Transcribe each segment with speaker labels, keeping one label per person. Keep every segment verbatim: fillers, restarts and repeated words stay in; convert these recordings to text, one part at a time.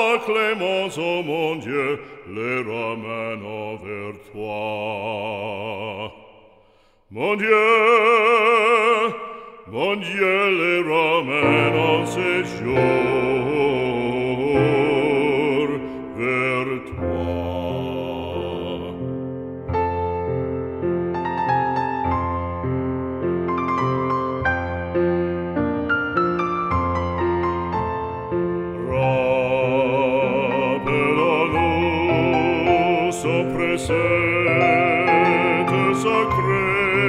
Speaker 1: la clémence, ô mon Dieu, les ramène vers toi. Mon Dieu, mon Dieu, les ramène en séjour vers toi. Rappelle-nous son précepte sacré.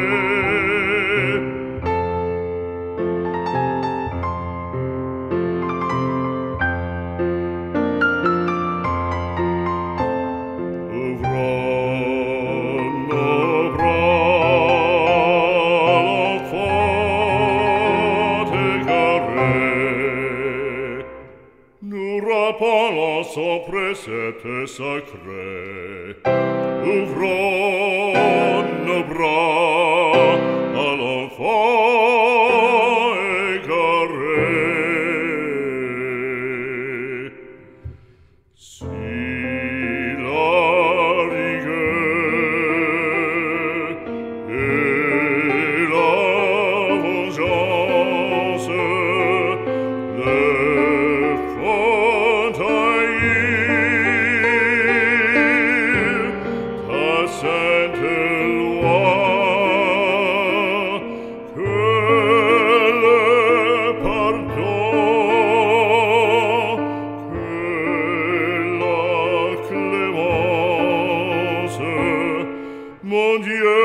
Speaker 1: Rappelons son précepte sacré. Ouvrons nos bras à l'enfant égaré. Si la rigueur et la vengeance le font haïr, ta sainte loi, que le pardon, que la clémence, mon Dieu,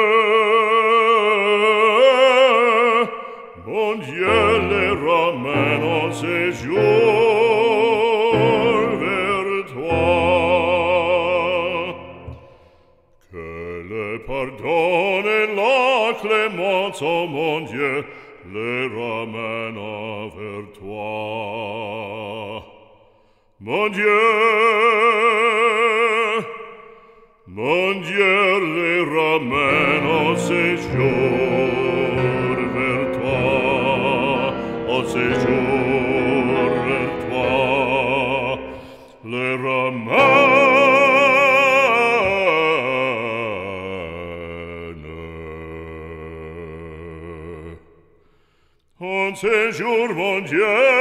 Speaker 1: mon Dieu, les ramène en séjour vers toi. Que le pardon et la clémence, ô mon Dieu, les ramène vers toi. Mon Dieu, mon Dieu, les ramène en séjour vers toi, en séjour vers toi, les ramène en séjour, mon Dieu.